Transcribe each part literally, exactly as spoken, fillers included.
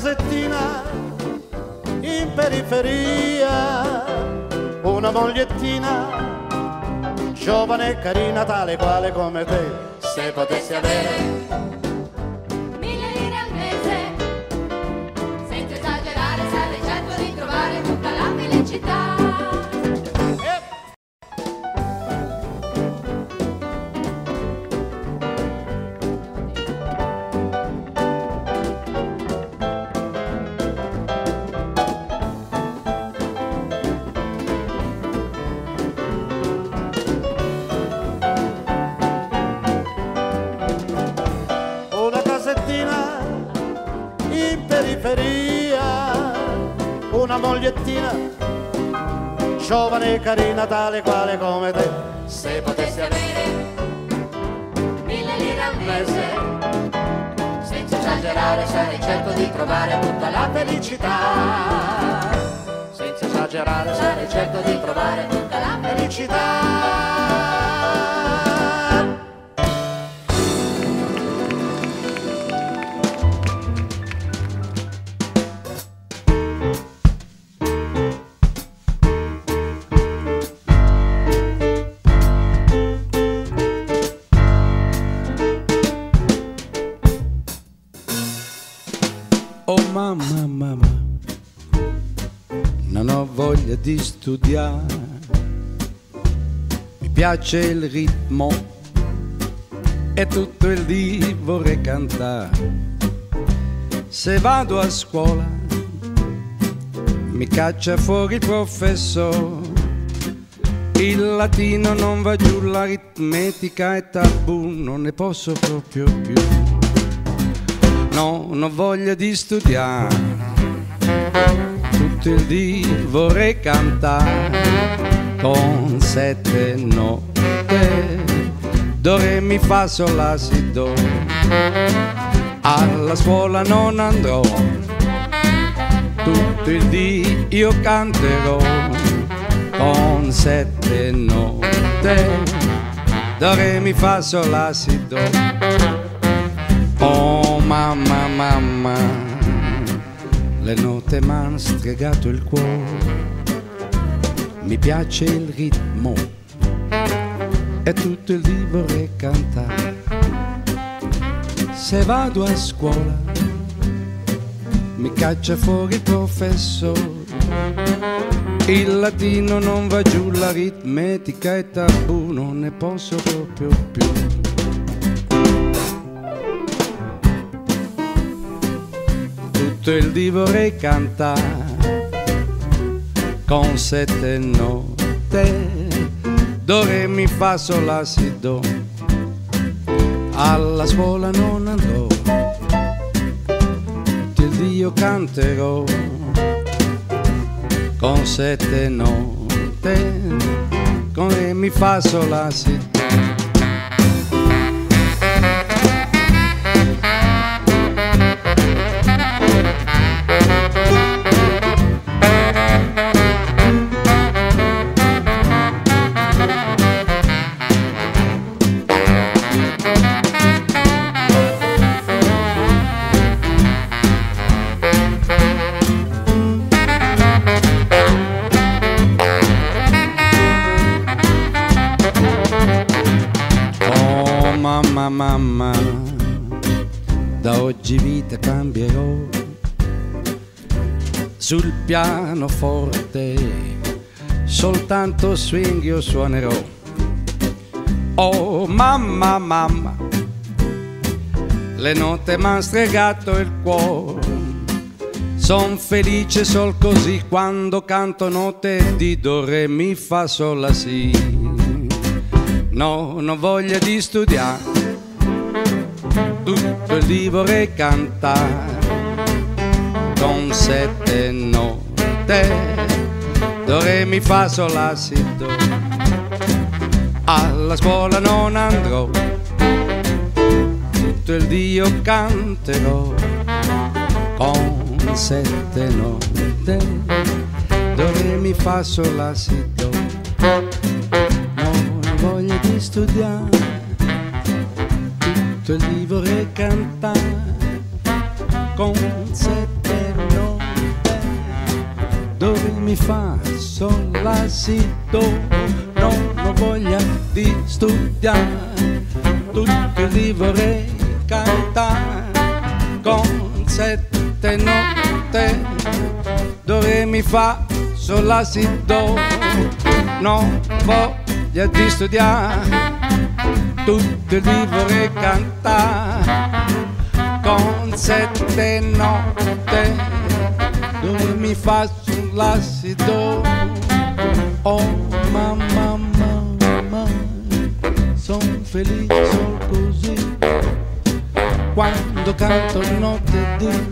casettina in periferia, una mogliettina giovane e carina, tale quale come te. Se potessi avere mille lire al mese, senza esagerare, sarei certo di trovare tutta la felicità. In periferia, una mogliettina giovane e carina, tale quale come te. Se potessi avere mille lire al mese, senza esagerare, sarei certo di trovare tutta la felicità. Senza esagerare, sarei certo di trovare tutta la felicità. Oh mamma, mamma, non ho voglia di studiare, mi piace il ritmo e tutto il dì vorrei cantare. Se vado a scuola mi caccia fuori il professore, il latino non va giù, l'aritmetica è tabù, non ne posso proprio più. No, non ho voglia di studiare, tutto il dì vorrei cantare con sette note, do, re, mi, fa, sol, la, si, do. Alla scuola non andrò, tutto il dì io canterò con sette note, do, re, mi, fa, sol, la, si, do. Oh mamma, mamma, le note m'hanno stregato il cuore, mi piace il ritmo e tutto il dì vorrei cantare. Se vado a scuola mi caccia fuori il professore, il latino non va giù, l'aritmetica è tabù, non ne posso proprio più. Tutto il dì vorrei cantare con sette note, do, re, mi, fa, sol, la, si, do. Alla scuola non andrò, tutto il dì io canterò con sette note, con re, mi, fa, sol, la, si, do. Mamma, mamma, da oggi vita cambierò, sul pianoforte soltanto swing io suonerò. Oh mamma, mamma, le note m'han stregato il cuore, son felice sol così quando canto note di do, re, mi, fa, sol, la, si. No, non ho voglia di studiare, tutto il dì vorrei cantare con sette note, do, re, mi, fa, sol, la, si, do. Alla scuola non andrò, tutto il dì io canterò con sette note, do, re, mi, fa, sol, la, si, do. Voglia di studiare, tutto il dì vorrei cantare con sette fa soll'asito, non ho voglia di studiare, tutto li vorrei cantare con sette note, dove mi fa soll'asito, non voglia di studiare, tutto li vorrei cantare con sette note, dove mi fa sull'acido. Oh mamma, mamma, son felice così, quando canto notte di,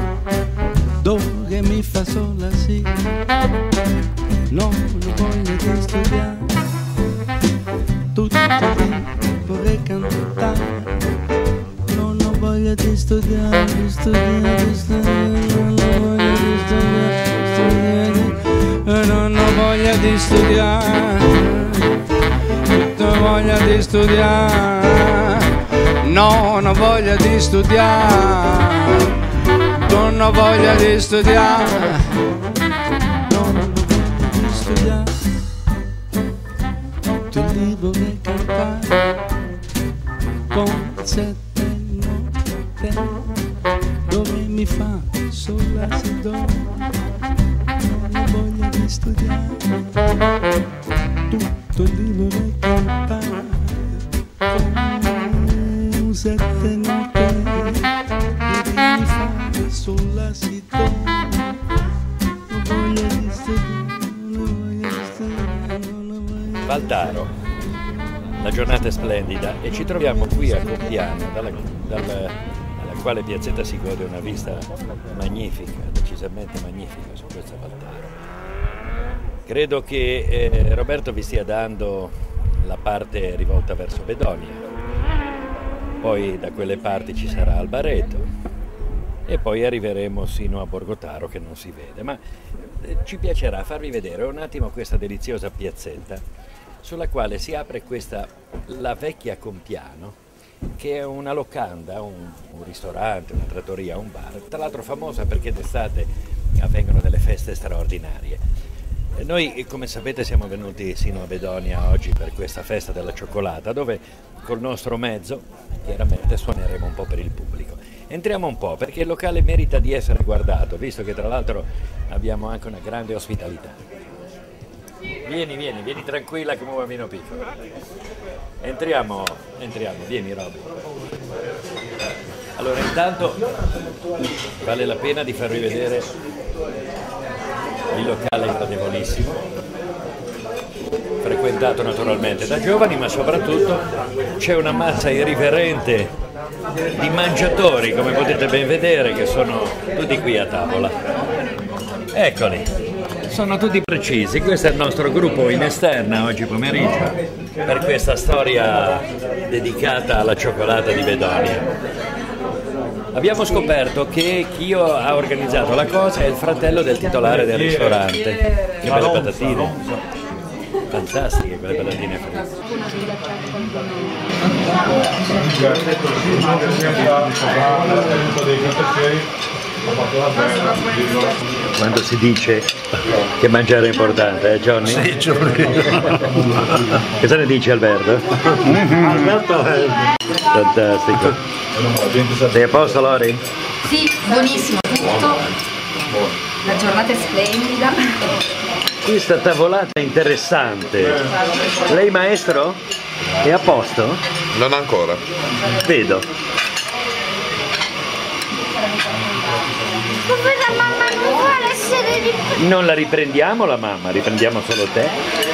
dove mi fa sola sì, non ho voglia di studiare, tutto lì vorrei cantare, non ho voglia di studiare, di studiare, di studiare, non ho voglia di studiare, studiare, non ho voglia di studiare, tutta voglia di studiare, non ho voglia di studiare, non ho voglia di studiare, non ho voglia di studiare, tutto lì vorrei cantare con sette note, dove mi fa soll'acido, non ho voglia di studiare, tutto lì vorrei cantare con sette note, dove mi fa soll'acido, non ho voglia di studiare, non ho voglia di studiare, non ho voglia. Valdaro, la giornata è splendida e ci troviamo qui a Compiano, dalla, dalla, dalla quale piazzetta si gode una vista magnifica, decisamente magnifica su questa Valdaro. Credo che eh, Roberto vi stia dando la parte rivolta verso Bedonia, poi da quelle parti ci sarà Albareto e poi arriveremo sino a Borgotaro che non si vede, ma eh, ci piacerà farvi vedere un attimo questa deliziosa piazzetta sulla quale si apre questa La Vecchia Compiano, che è una locanda, un, un ristorante, una trattoria, un bar, tra l'altro famosa perché d'estate avvengono delle feste straordinarie. E noi, come sapete, siamo venuti sino a Bedonia oggi per questa festa della cioccolata, dove col nostro mezzo chiaramente suoneremo un po' per il pubblico. Entriamo un po' perché il locale merita di essere guardato, visto che tra l'altro abbiamo anche una grande ospitalità. Vieni, vieni, vieni tranquilla come un bambino piccolo. Entriamo, entriamo, vieni Rob. Allora intanto vale la pena di farvi vedere il locale gradevolissimo, frequentato naturalmente da giovani, ma soprattutto c'è una massa irriverente di mangiatori, come potete ben vedere, che sono tutti qui a tavola. Eccoli. Sono tutti precisi, questo è il nostro gruppo in esterna oggi pomeriggio per questa storia dedicata alla cioccolata di Bedonia. Abbiamo scoperto che chi ha organizzato la cosa è il fratello del titolare del ristorante. Che belle patatine, fantastiche quelle patatine fritte. Quando si dice che mangiare è importante, eh Johnny? Sì, Johnny. Cosa ne dici Alberto? Alberto è fantastico. Sei a posto Lori? Sì, buonissimo tutto, la giornata è splendida. Questa tavolata è interessante. Lei maestro? È a posto? Non ancora. Vedo. La mamma non vuole essere ripresa. Non la riprendiamo la mamma, riprendiamo solo te.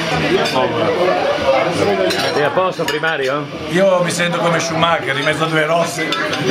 Sei a posto primario? Io mi sento come Schumacher in mezzo a due rossi.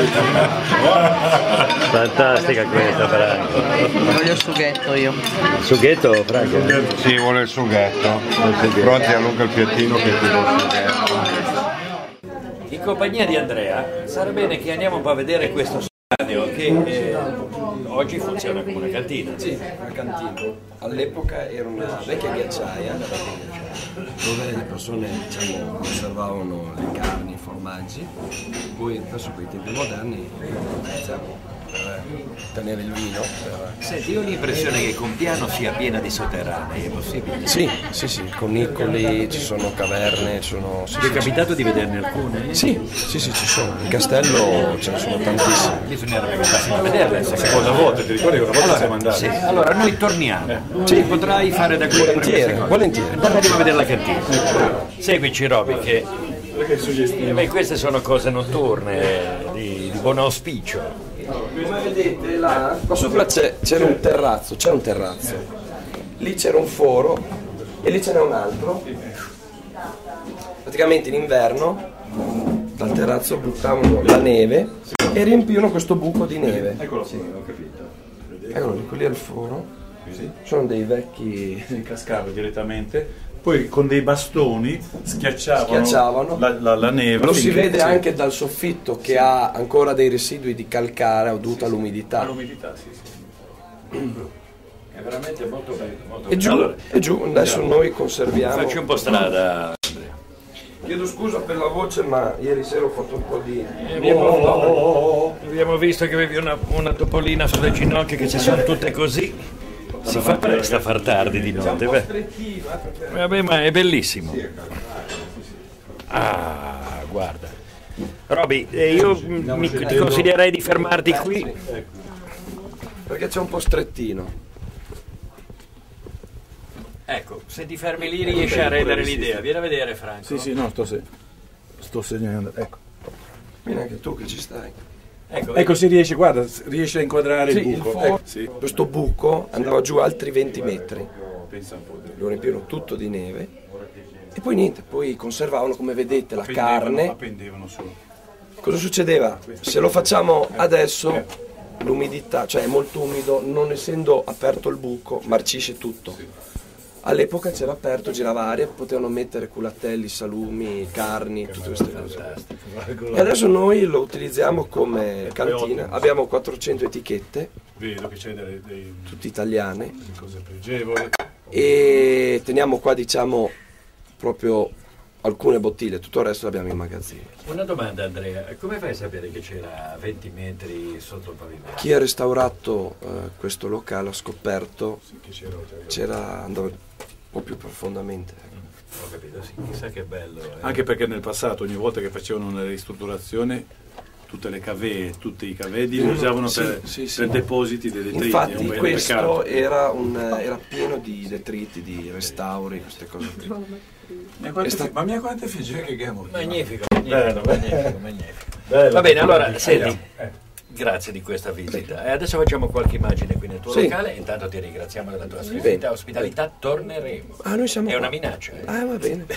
Fantastica questa Franco. Voglio il sughetto io. Sughetto Franco? Sì, vuole il sughetto. Pronti a lungo il piattino che ti do il sughetto. In compagnia di Andrea sarà bene che andiamo un po' a vedere questo stadio che eh, oggi funziona come una cantina. Sì, una cantina. All'epoca era una vecchia ghiacciaia dove le persone, diciamo, conservavano le carni, i formaggi, poi adesso con i tempi moderni utilizziamo per tenere il vino. Per... Senti, io ho l'impressione che Compiano sia piena di sotterranei, è possibile? Sì, sì, sì, conicoli, ci sono caverne, ci sono... Sì, Ti è sì, capitato di vederne alcune? Sì, sì, sì, ci sono. In castello ce ne sono tantissime. Bisognerebbe andarsi a vederle. La seconda volta, ti ricordi che una volta Allora, siamo andati? sì, allora noi torniamo. Eh. Sì. Potrai fare da qui Volentieri, volentieri. Andiamo a vedere la cantina. Seguici Roby, che eh, beh, queste sono cose notturne di, di buon auspicio. Come vedete là, qua sopra c'era un terrazzo, c'è un terrazzo. Lì c'era un foro e lì ce n'è un altro. Praticamente in inverno dal terrazzo buttavano la neve e riempivano questo buco di neve. Eccolo, sì, ho capito. Eccolo lì, quelli è il foro. Sì. Sono dei vecchi... Si cascava direttamente, poi con dei bastoni schiacciavano, Schiacciavano. La, la, la neve. Lo si vede sì. anche dal soffitto che ha ancora dei residui di calcare dovuto all'umidità. All'umidità, sì, sì. È veramente molto bello. Molto E giù, bello. Allora, e giù, adesso noi conserviamo... facci un po' strada, Andrea. Chiedo scusa per la voce, ma ieri sera ho fatto un po' di... Abbiamo, oh, oh, oh. Abbiamo visto che avevi una, una topolina sulle ginocchia, che ci sono tutte così. Si fa presto a far tardi di notte. Beh. Vabbè, ma è bellissimo. Ah, guarda. Roby, eh, io mi, ti consiglierei di fermarti qui. Perché c'è un po' strettino. Ecco, se ti fermi lì riesci a rendere l'idea. Vieni a vedere, Franco. Sì, sì, no, sto, se... sto segnando, ecco. Vieni anche tu che ci stai. Ecco, Ecco, si riesce, guarda, riesce a inquadrare Sì, il il buco. foro- Ecco, sì. Questo buco andava giù altri venti metri. Pensa un po'. Lo riempivano tutto di neve. E poi niente, poi conservavano, come vedete, la Appendevano- carne. Appendevano su. Cosa succedeva? Se lo facciamo adesso, l'umidità, cioè è molto umido, non essendo aperto il buco, marcisce tutto. All'epoca c'era aperto, girava aria, potevano mettere culatelli, salumi, carni, tutte queste cose. E adesso noi lo utilizziamo come cantina, abbiamo quattrocento etichette, Vedo che c'è delle, dei, tutte italiane, delle cose pregevoli. e teniamo qua, diciamo, proprio alcune bottiglie, tutto il resto l'abbiamo in magazzino. una domanda, Andrea. Come fai a sapere che c'era venti metri sotto il pavimento? Chi ha restaurato eh, questo locale ha scoperto c'era, andava un po' più profondamente. Ho capito, sì, chissà che bello. Eh. Anche perché nel passato, ogni volta che facevano una ristrutturazione, tutte le cave, tutti i cavedi li usavano Sì, per, sì, sì. per depositi di detriti. È Infatti un bel questo peccato. era, un, era pieno di detriti, di restauri, queste cose qui. Ma quante, È sta- fi- ma mia quante figlie che abbiamo? Magnifico, Bello, magnifico, magnifico, magnifico. Bello. Va bene, allora, senti, Andiamo. Eh. grazie di questa visita. E adesso facciamo qualche immagine qui nel tuo Sì. locale. Intanto ti ringraziamo della tua Bene. ospitalità. ospitalità torneremo. Ah, noi siamo È qua. una minaccia. Eh? Ah, va bene.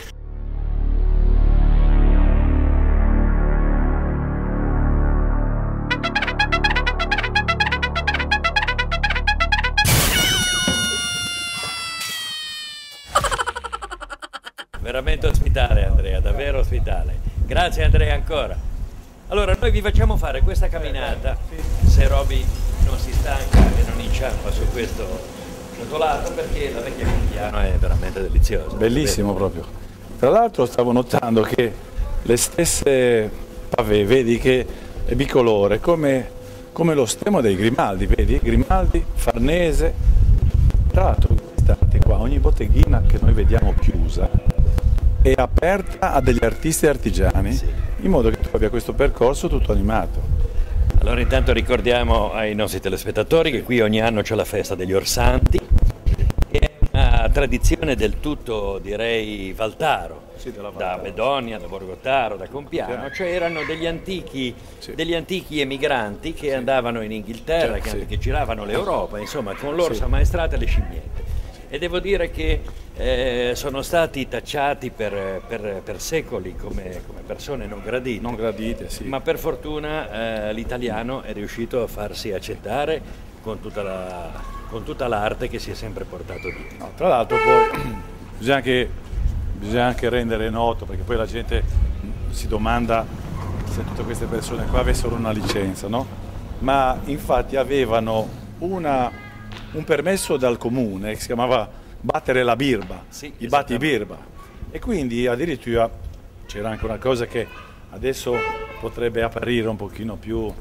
Veramente ospitale, Andrea, davvero ospitale. Grazie, Andrea, ancora. Allora, noi vi facciamo fare questa camminata, se Roby non si stanca e non inciampa su questo cioccolato, perché la vecchia Compiano è veramente deliziosa. Bellissimo proprio. Tra l'altro stavo notando che le stesse pave, vedi che è bicolore, come, come lo stemma dei Grimaldi, vedi? Grimaldi, Farnese. Tra l'altro, guardate qua, ogni botteghina che noi vediamo chiusa è aperta a degli artisti artigiani, Sì. in modo che tu abbia questo percorso tutto animato. Allora intanto ricordiamo ai nostri telespettatori che qui ogni anno c'è la festa degli Orsanti, che è una tradizione del tutto, direi, valtaro, Sì, della da Valtaro. Bedonia, da Borgottaro, da Compiano, Sì. cioè erano degli antichi, Sì. degli antichi emigranti che andavano in Inghilterra, Sì, che, sì. che giravano l'Europa, insomma con loro Sì. si ammaestrate le scimmiette. E devo dire che eh, sono stati tacciati per, per- per secoli come, come persone non gradite. Non gradite, sì. Ma per fortuna eh, l'italiano è riuscito a farsi accettare con tutta, la, con tutta l'arte che si è sempre portato dietro. No, tra l'altro poi bisogna anche, bisogna anche rendere noto, perché poi la gente si domanda se tutte queste persone qua avessero una licenza, no? Ma infatti avevano una, un permesso dal comune che si chiamava battere la birba, Sì, i battibirba. E quindi addirittura c'era anche una cosa che adesso potrebbe apparire un pochino più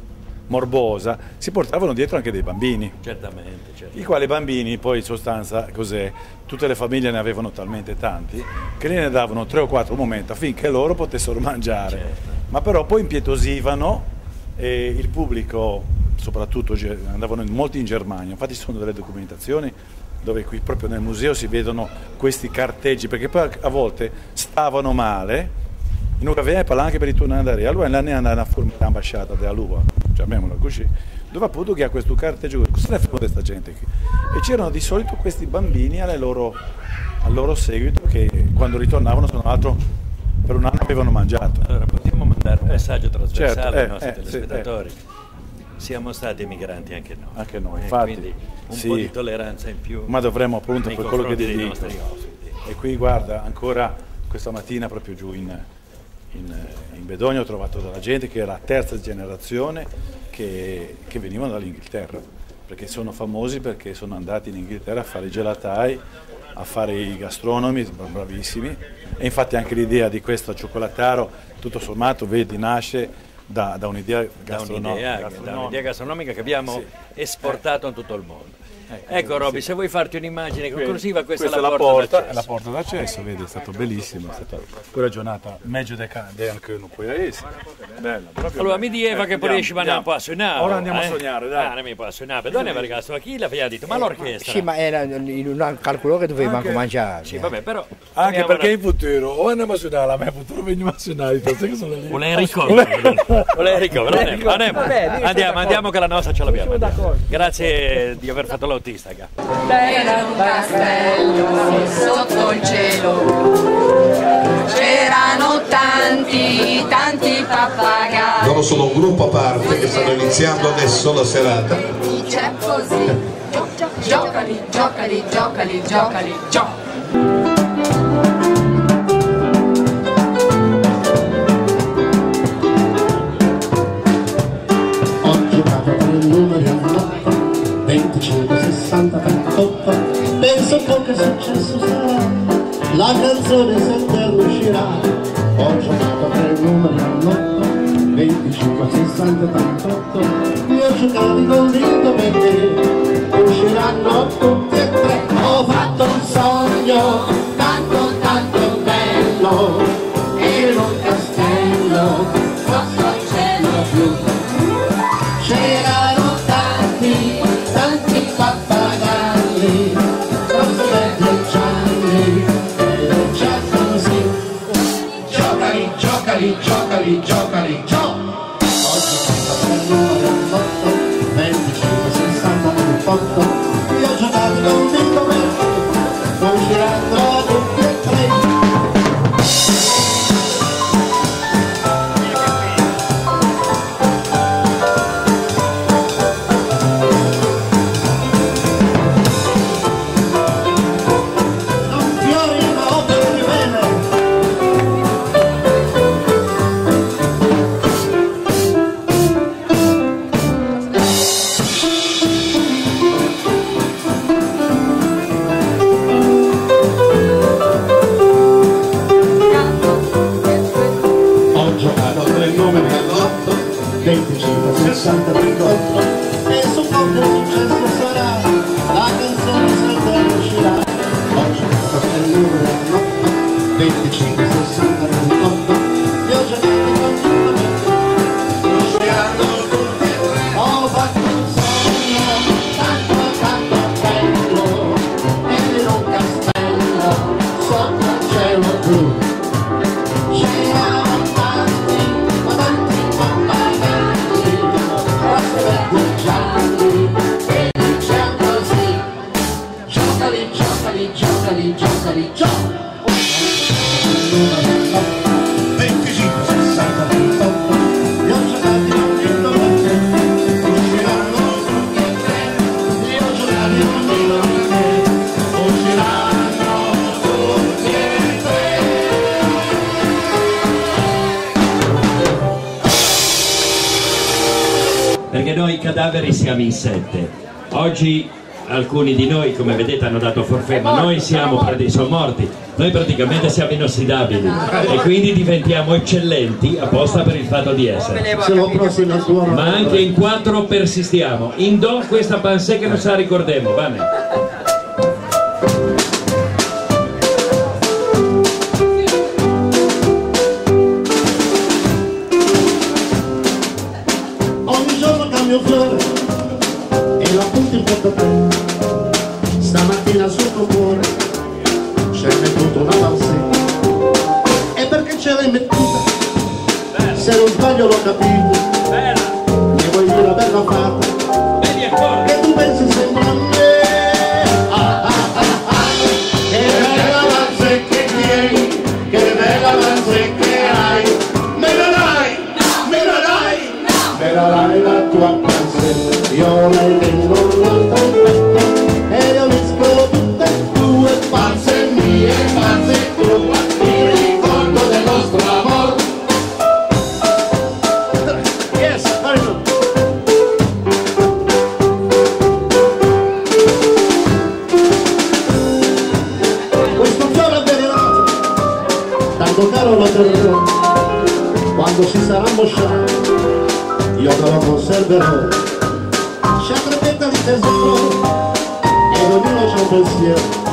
morbosa, si portavano dietro anche dei bambini. Certamente, certamente. I quali bambini poi in sostanza cos'è? Tutte le famiglie ne avevano talmente tanti che ne davano tre o quattro momenti affinché loro potessero mangiare. Certo. Ma però poi impietosivano e il pubblico, soprattutto andavano in, molti in Germania, infatti ci sono delle documentazioni dove qui proprio nel museo si vedono questi carteggi, perché poi a volte stavano male. Nous avons parlé anche per ritornare da Rea, allora l'anno andava a formare l'ambasciata della Lua, chiamiamola così, dove appunto che ha questo carteggio, cosa ne fa questa gente qui? E c'erano di solito questi bambini alle loro, al loro seguito che quando ritornavano, se non altro, per un anno avevano mangiato. Allora possiamo mandare un messaggio trasversale certo, ai eh, nostri eh, telespettatori. Sì, eh. Siamo stati emigranti anche noi. Anche noi, eh, infatti. Quindi un sì, po' di tolleranza in più. Ma dovremmo appunto, per quello che dei dico. nostri ospiti. E qui guarda, ancora questa mattina proprio giù in, in, in Bedogno ho trovato della gente che era la terza generazione che, che venivano dall'Inghilterra, perché sono famosi perché sono andati in Inghilterra a fare i gelatai, a fare i gastronomi, bravissimi. E infatti anche l'idea di questo cioccolataro, tutto sommato, vedi, nasce da, da un'idea gastronomica. Da un'idea gastronomica che abbiamo sì. esportato in tutto il mondo. Ecco, ecco Robby, sì. se vuoi farti un'immagine conclusiva, questa, questa è la porta, porta, d'accesso. la porta d'accesso, vedi, è stato bellissimo, è stata quella giornata meglio di anche non puoi essere. Bella, allora mi diceva eh, che poi riesci a appassionare. Ora andiamo eh? a sognare, dai. Ah, non mi appassionare. Dove perché la sua chila aveva detto, ma l'orchestra? Sì, ma era in un calcolo che doveva anche mangiare. Sì, vabbè, però anche perché in futuro o andiamo a suonare, a me in futuro veniamo a suonare, sai che sono lì. Vuole ricoverare. Andiamo, andiamo che la nostra ce l'abbiamo. Grazie di aver fatto l'autista. Era un castello sotto il cielo, c'erano tanti, tanti pappagalli. Loro sono un gruppo a parte che stanno iniziando adesso la serata. Dice così, giocali, giocali, giocali, giocali, giocali. Ho giocato con i numeri all'otto, venticinque, sessanta, trentotto, penso un po' che successo sarà, la canzone sempre uscirà. Ho giocato per i numeri all'otto, venticinque, sessanta, trentotto, li ho giocati convinto perché usciranno tutti e tre. Ho fatto un sogno tanto tanto bello, in un castello sotto il cielo blu. C'erano tanti, tanti pappagalli, rossi, verdi e gialli, e già così. Giocali, giocali, giocali, giocali, gioca! Oggi sento per il numero all'otto, venticinque, sessanta, trentotto, li ho giocati convinto perché usciranno tutti e tre. venticinque, sessanta, trentotto, e su quanto successo sarà, la canzone sempre uscirà. Ho giocato per il numero all'otto, venticinque, sessanta, trentotto, li ho giocati continuamente, usciranno tutti e tre. Ho fatto un sogno tanto tanto bello, in un castello sotto il cielo blu. C'erano tanti, ma tanti pappagalli, rossi, verdi e gialli, e diciamo così. Giocali, giocali, giocali, giocali, giocali. venticinque, sessanta, trentotto, li ho giocati convinto perché usciranno tutti e tre. Li ho giocati convinto perché usciranno tutti e tre. Perché noi cadaveri siamo in sette. Oggi alcuni di noi, come vedete, hanno dato forfè, ma noi siamo, sono morti, noi praticamente siamo inossidabili e quindi diventiamo eccellenti apposta per il fatto di essere. Ma anche in quattro persistiamo. In do questa pansè che non sa ricordemo, va bene? Ogni giorno cambio flore e la punto in porta a te. Stamattina sul tuo cuore c'è mettuto una pansetta. E perché ce l'hai mettuta? Se non sbaglio lo capivo. Mi vuoi dire una bella fatta? Che tu pensi sembra a me. Ah, ah, ah, ah. Che bella pansetta che tieni, che bella pansetta che hai. Me la dai, me la dai, me la dai la tua pansetta. Io ne tengo una trompetta e io misco tutte e due panze mie, panze tue, il ricordo del nostro amore. Yes, very good. Questo fiore avvelenato, tanto caro lo terrò, quando si sarà mosciato, io te lo conserverò. C'è trepetta di tesoro e ognuno c'ha un pensiero.